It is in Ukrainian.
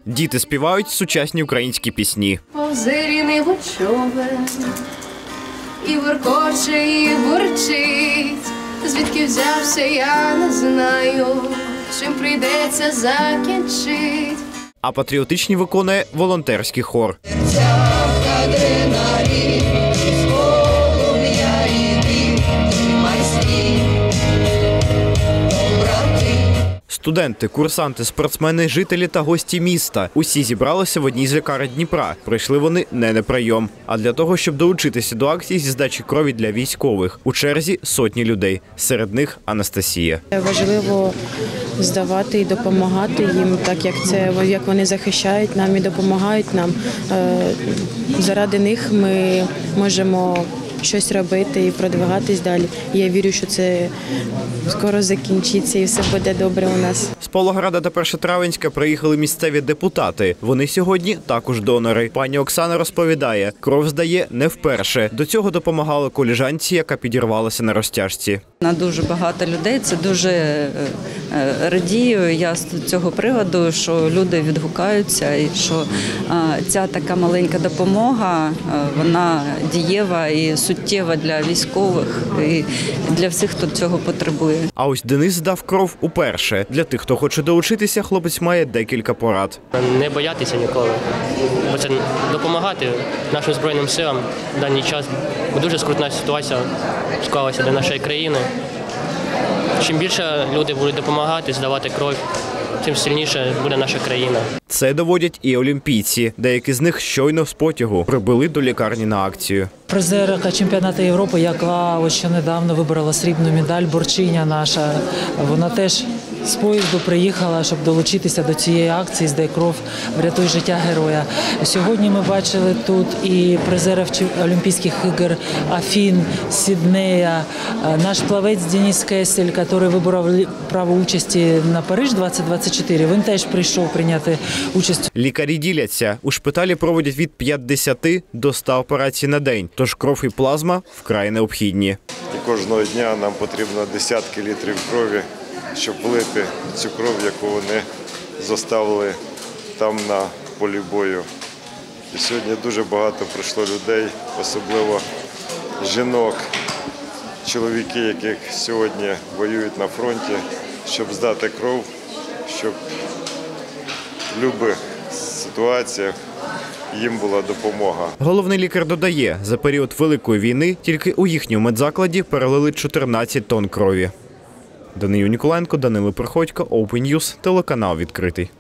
Діти співають сучасні українські пісні. Озеріний човен, і воркоче, і бурчить. Звідки взявся, я не знаю, чим прийдеться закінчить. А патріотичні виконує волонтерський хор. Студенти, курсанти, спортсмени, жителі та гості міста – усі зібралися в одній з лікарень Дніпра. Прийшли вони не на прийом, а для того, щоб долучитися до акції зі здачі крові для військових. У черзі сотні людей, серед них Анастасія. Важливо здавати і допомагати їм, так як вони захищають нам і допомагають нам. Заради них ми можемо щось робити і продвигатись далі. Я вірю, що це скоро закінчиться і все буде добре у нас. З Павлограда та Першотравенська приїхали місцеві депутати. Вони сьогодні також донори. Пані Оксана розповідає, кров здає не вперше. До цього допомагала колежанці, яка підірвалася на розтяжці. На дуже багато людей, це дуже радію я з цього приводу, що люди відгукаються і що ця така маленька допомога, вона дієва і суттєва для військових і для всіх, хто цього потребує. А ось Денис здав кров уперше. Для тих, хто хоче долучитися, хлопець має декілька порад. Не боятися ніколи, бо це допомагати нашим Збройним силам в даний час. Бо дуже скрутна ситуація склалася для нашої країни. Чим більше люди будуть допомагати, здавати кров, тим сильніше буде наша країна. Це доводять і олімпійці. Деякі з них щойно з потягу прибули до лікарні на акцію. Призерка чемпіонату Європи, яка ось ще недавно виборола срібну медаль, борчиня наша, вона теж з поїзду приїхала, щоб долучитися до цієї акції «Здай кров, врятуй життя героя». Сьогодні ми бачили тут і призерів Олімпійських ігор Афін, Сіднея, наш плавець Денис Кесель, який виборов право участі на Париж 2024, він теж прийшов прийняти участь. Лікарі діляться. У шпиталі проводять від 50 до 100 операцій на день. Тож кров і плазма вкрай необхідні. І кожного дня нам потрібно десятки літрів крові, щоб влити цю кров, яку вони заставили там на полі бою. І сьогодні дуже багато прийшло людей, особливо жінок, чоловіки, яких сьогодні воюють на фронті, щоб здати кров, щоб в будь-яких ситуаціях їм була допомога. Головний лікар додає, за період Великої війни тільки у їхньому медзакладі перелили 14 тонн крові. Данило Ніколаєнко, Данило Приходько, Open News, телеканал «Відкритий».